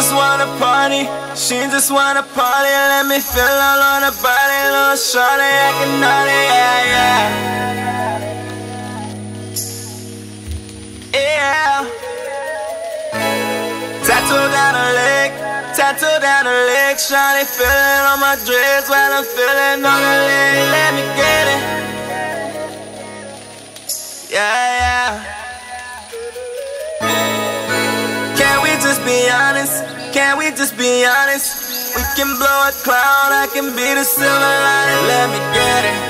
just wanna party, she just wanna party. Let me feel all on her body, little shorty acting naughty, yeah, yeah. Yeah. Tattoo down her leg, tattoo down her leg. Shawty feeling on my dress while I'm feeling on her leg. Let me get it, yeah, yeah. Can we just be honest? Can we just be honest? We can blow a cloud, I can be the silver lining. Let me get it.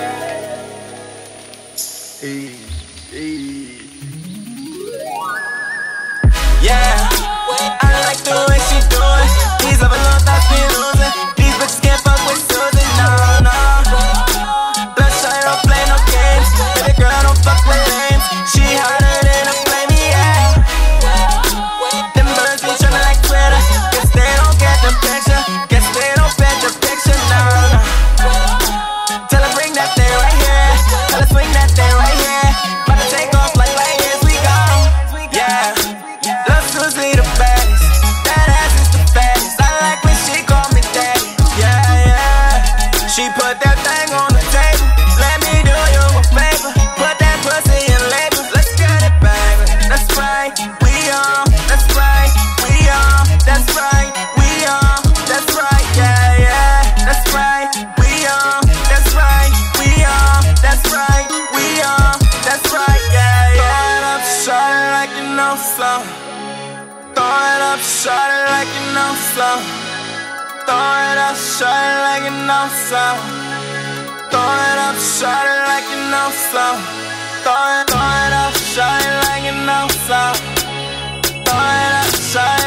Yeah, I like the way she do it. These other little thoughts be losing. These bitches can't fuck with Susie, no, no. Bloodshot don't play no games. Baby girl don't fuck with lames. She hotter than a flame, yeah. Them birds be tripping like Twitter. Guess they don't get the picture. Guess they don't get the picture, no, no. Tell her bring that thing right here. Tell her swing that thing right here. About to take off like light years, we go, yeah. Susie the baddest, that ass is the fattest. I like when she call me daddy, yeah, yeah. She put that thing on the table, let me do you a favor. Put that pussy in labor, let's get it, baby. That's right, we on, that's right, we on, that's right, we on, that's right, yeah, yeah. That's right, we on, that's right, we on, that's right, we on, that's right, yeah, yeah. Throw it up, shorty, like you know something. Throw it up, shorty, like you know something. Throw it up, shorty, like you know something. Throw it up, shorty, like you know something. Throw it up, shorty, like you know something. Throw it up, shorty.